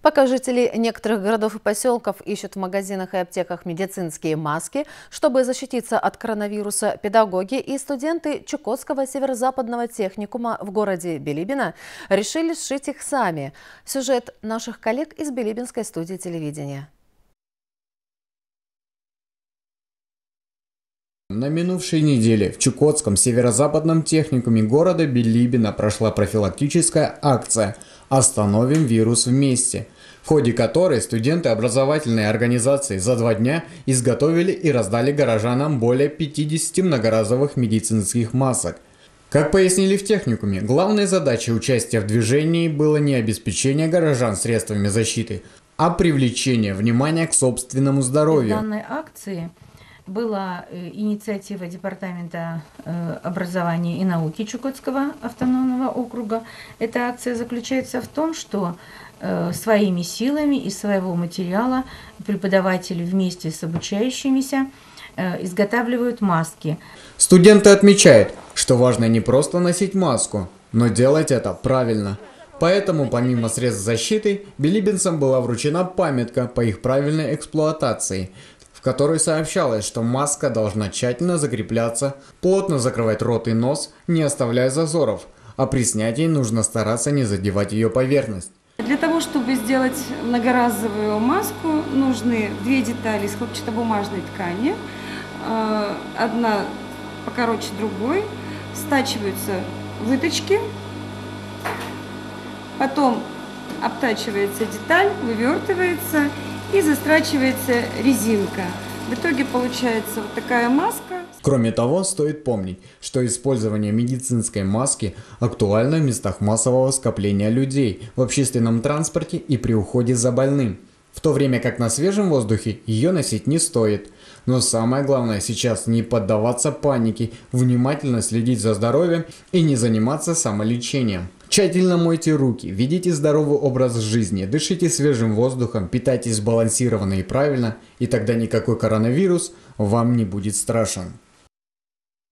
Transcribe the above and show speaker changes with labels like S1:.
S1: Пока жители некоторых городов и поселков ищут в магазинах и аптеках медицинские маски, чтобы защититься от коронавируса, педагоги и студенты Чукотского северо-западного техникума в городе Билибино решили сшить их сами. Сюжет наших коллег из билибинской студии телевидения.
S2: На минувшей неделе в Чукотском северо-западном техникуме города Билибино прошла профилактическая акция «Остановим вирус вместе», в ходе которой студенты образовательной организации за 2 дня изготовили и раздали горожанам более 50 многоразовых медицинских масок. Как пояснили в техникуме, главной задачей участия в движении было не обеспечение горожан средствами защиты, а привлечение внимания к собственному здоровью.
S3: В данной акции была инициатива Департамента образования и науки Чукотского автономного округа. Эта акция заключается в том, что своими силами из своего материала преподаватели вместе с обучающимися изготавливают маски.
S2: Студенты отмечают, что важно не просто носить маску, но делать это правильно. Поэтому, помимо средств защиты, билибинцам была вручена памятка по их правильной эксплуатации, в которой сообщалось, что маска должна тщательно закрепляться, плотно закрывать рот и нос, не оставляя зазоров, а при снятии нужно стараться не задевать ее поверхность.
S4: Для того, чтобы сделать многоразовую маску, нужны 2 детали из хлопчатобумажной ткани, одна покороче другой, стачиваются выточки, потом обтачивается деталь, вывертывается и застрачивается резинка. В итоге получается вот такая маска.
S2: Кроме того, стоит помнить, что использование медицинской маски актуально в местах массового скопления людей, в общественном транспорте и при уходе за больным. В то время как на свежем воздухе ее носить не стоит. Но самое главное сейчас не поддаваться панике, внимательно следить за здоровьем и не заниматься самолечением. Тщательно мойте руки, ведите здоровый образ жизни, дышите свежим воздухом, питайтесь сбалансированно и правильно, и тогда никакой коронавирус вам не будет страшен.